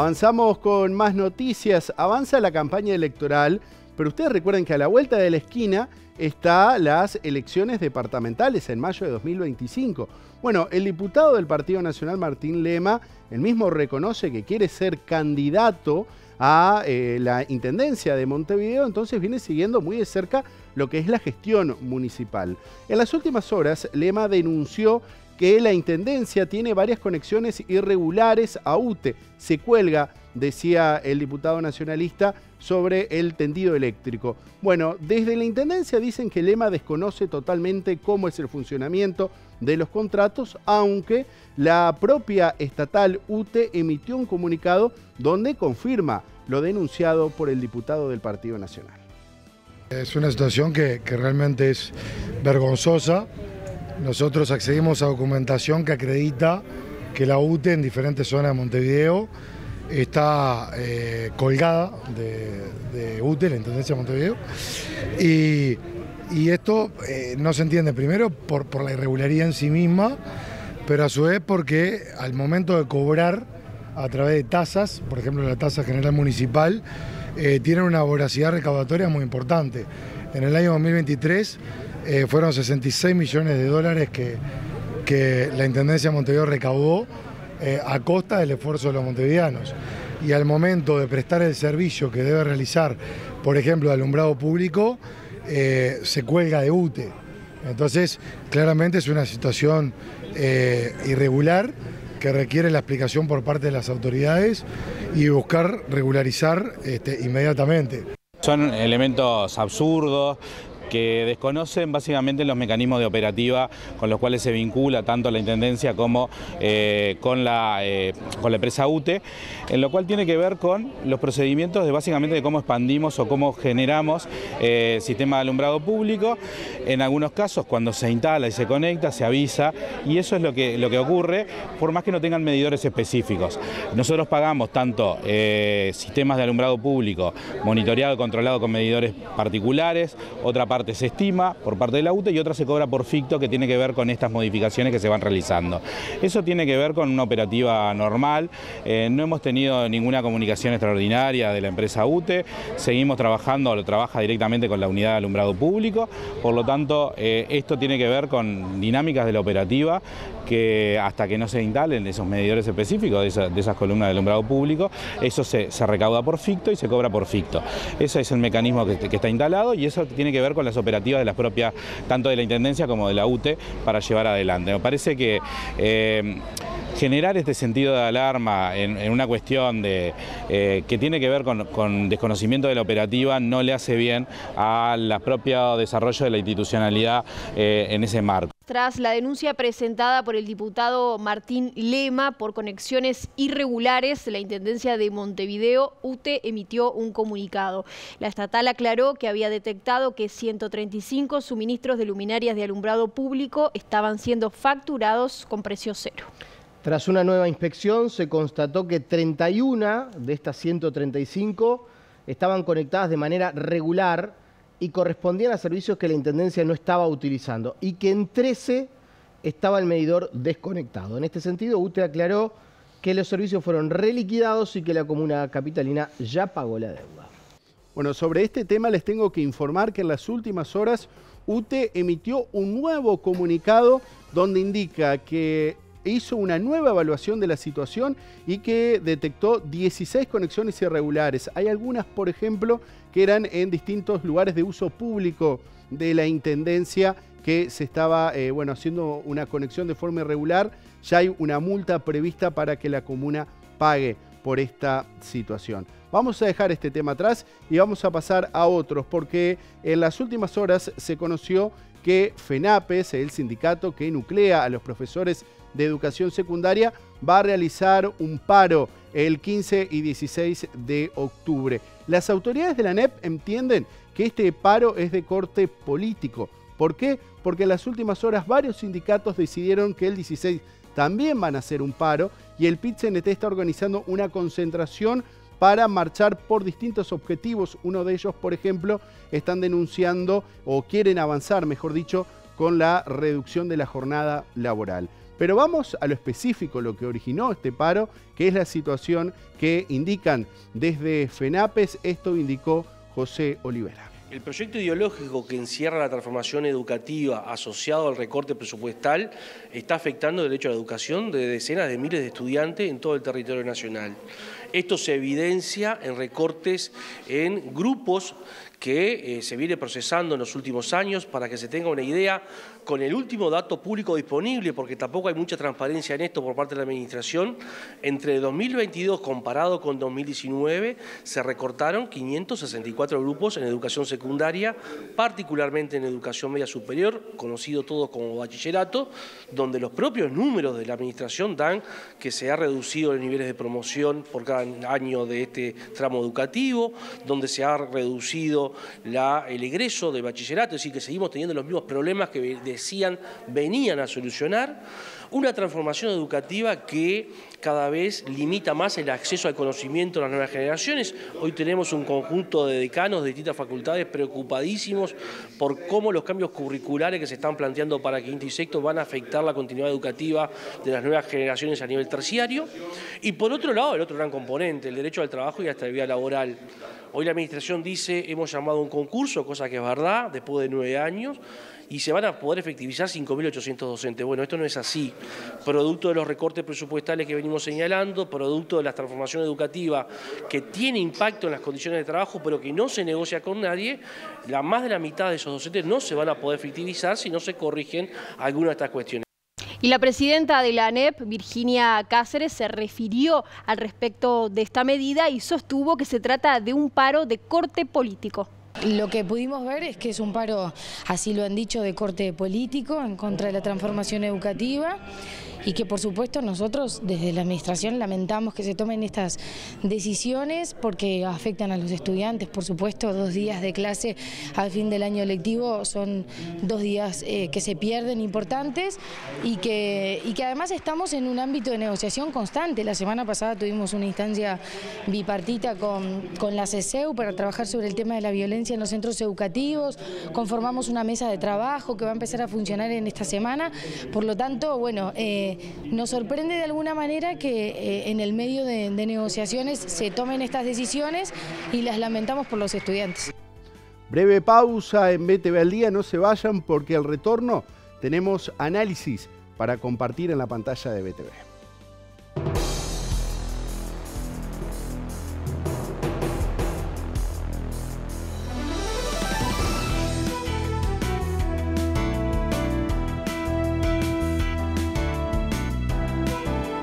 Avanzamos con más noticias. Avanza la campaña electoral, pero ustedes recuerden que a la vuelta de la esquina están las elecciones departamentales en mayo de 2025. Bueno, el diputado del Partido Nacional, Martín Lema, él mismo reconoce que quiere ser candidato a la Intendencia de Montevideo, entonces viene siguiendo muy de cerca lo que es la gestión municipal. En las últimas horas, Lema denunció que la Intendencia tiene varias conexiones irregulares a UTE. Se cuelga, decía el diputado nacionalista, sobre el tendido eléctrico. Bueno, desde la Intendencia dicen que Lema desconoce totalmente cómo es el funcionamiento de los contratos, aunque la propia estatal UTE emitió un comunicado donde confirma lo denunciado por el diputado del Partido Nacional. Es una situación que realmente es vergonzosa. Nosotros accedimos a documentación que acredita que la UTE en diferentes zonas de Montevideo está colgada de UTE, la Intendencia de Montevideo, y esto no se entiende primero por la irregularidad en sí misma, pero a su vez porque al momento de cobrar a través de tasas, por ejemplo la tasa general municipal, tienen una voracidad recaudatoria muy importante. En el año 2023 fueron 66 millones de dólares que la Intendencia de Montevideo recaudó a costa del esfuerzo de los montevideanos. Y al momento de prestar el servicio que debe realizar, por ejemplo, de alumbrado público, se cuelga de UTE. Entonces, claramente es una situación irregular que requiere la explicación por parte de las autoridades y buscar regularizar inmediatamente. Son elementos absurdos que desconocen básicamente los mecanismos de operativa con los cuales se vincula tanto la Intendencia como con la empresa UTE, en lo cual tiene que ver con los procedimientos de básicamente de cómo expandimos o cómo generamos sistema de alumbrado público. En algunos casos, cuando se instala y se conecta, se avisa, y eso es lo que ocurre, por más que no tengan medidores específicos. Nosotros pagamos tanto sistemas de alumbrado público monitoreado y controlado con medidores particulares, otra parte se estima por parte de la UTE y otra se cobra por ficto, que tiene que ver con estas modificaciones que se van realizando. Eso tiene que ver con una operativa normal. No hemos tenido ninguna comunicación extraordinaria de la empresa UTE, seguimos trabajando, lo trabaja directamente con la unidad de alumbrado público, por lo tanto esto tiene que ver con dinámicas de la operativa que hasta que no se instalen esos medidores específicos de esas columnas de alumbrado público, eso se recauda por ficto y se cobra por ficto. Ese es el mecanismo que está instalado, y eso tiene que ver con las operativas de las propias, tanto de la Intendencia como de la UTE, para llevar adelante. Me parece que generar este sentido de alarma en una cuestión que tiene que ver con desconocimiento de la operativa no le hace bien al propio desarrollo de la institucionalidad en ese marco. Tras la denuncia presentada por el diputado Martín Lema por conexiones irregulares, la Intendencia de Montevideo, UTE, emitió un comunicado. La estatal aclaró que había detectado que 135 suministros de luminarias de alumbrado público estaban siendo facturados con precio cero. Tras una nueva inspección, se constató que 31 de estas 135 estaban conectadas de manera regular y correspondían a servicios que la Intendencia no estaba utilizando, y que en 13 estaba el medidor desconectado. En este sentido, UTE aclaró que los servicios fueron reliquidados y que la comuna capitalina ya pagó la deuda. Bueno, sobre este tema les tengo que informar que en las últimas horas UTE emitió un nuevo comunicado donde indica que hizo una nueva evaluación de la situación y que detectó 16 conexiones irregulares. Hay algunas, por ejemplo, que eran en distintos lugares de uso público de la Intendencia, que se estaba haciendo una conexión de forma irregular. Ya hay una multa prevista para que la comuna pague por esta situación. Vamos a dejar este tema atrás y vamos a pasar a otros, porque en las últimas horas se conoció que FENAPES, el sindicato que nuclea a los profesores de educación secundaria, va a realizar un paro el 15 y 16 de octubre. Las autoridades de la ANEP entienden que este paro es de corte político. ¿Por qué? Porque en las últimas horas varios sindicatos decidieron que el 16 también van a hacer un paro, y el PIT-CNT está organizando una concentración para marchar por distintos objetivos. Uno de ellos, por ejemplo, están denunciando, o quieren avanzar, mejor dicho, con la reducción de la jornada laboral. Pero vamos a lo específico, lo que originó este paro, que es la situación que indican desde FENAPES. Esto indicó José Olivera. El proyecto ideológico que encierra la transformación educativa asociado al recorte presupuestal está afectando el derecho a la educación de decenas de miles de estudiantes en todo el territorio nacional. Esto se evidencia en recortes en grupos que se viene procesando en los últimos años. Para que se tenga una idea, con el último dato público disponible, porque tampoco hay mucha transparencia en esto por parte de la Administración, entre 2022 comparado con 2019 se recortaron 564 grupos en educación secundaria, particularmente en educación media superior, conocido todo como bachillerato, donde los propios números de la Administración dan que se ha reducido los niveles de promoción por cada año de este tramo educativo, donde se ha reducido el egreso de bachillerato, es decir, que seguimos teniendo los mismos problemas que decían venían a solucionar. Una transformación educativa que cada vez limita más el acceso al conocimiento de las nuevas generaciones. Hoy tenemos un conjunto de decanos de distintas facultades preocupadísimos por cómo los cambios curriculares que se están planteando para quinto y sexto van a afectar la continuidad educativa de las nuevas generaciones a nivel terciario. Y por otro lado, el otro gran componente, el derecho al trabajo y a la estabilidad laboral. Hoy la Administración dice, hemos llamado a un concurso, cosa que es verdad, después de 9 años, y se van a poder efectivizar 5.800 docentes. Bueno, esto no es así. Producto de los recortes presupuestales que venimos señalando, producto de la transformación educativa que tiene impacto en las condiciones de trabajo, pero que no se negocia con nadie, más de la mitad de esos docentes no se van a poder efectivizar si no se corrigen algunas de estas cuestiones. Y la presidenta de la ANEP, Virginia Cáceres, se refirió al respecto de esta medida y sostuvo que se trata de un paro de corte político. Lo que pudimos ver es que es un paro, así lo han dicho, de corte político en contra de la transformación educativa y que por supuesto nosotros desde la Administración lamentamos que se tomen estas decisiones porque afectan a los estudiantes. Por supuesto, 2 días de clase al fin del año lectivo son 2 días que se pierden importantes y que además estamos en un ámbito de negociación constante. La semana pasada tuvimos una instancia bipartita con la CESEU para trabajar sobre el tema de la violencia en los centros educativos. Conformamos una mesa de trabajo que va a empezar a funcionar en esta semana. Por lo tanto, bueno, nos sorprende de alguna manera que en el medio de negociaciones se tomen estas decisiones y las lamentamos por los estudiantes. Breve pausa en BTV al Día, no se vayan porque al retorno tenemos análisis para compartir en la pantalla de BTV.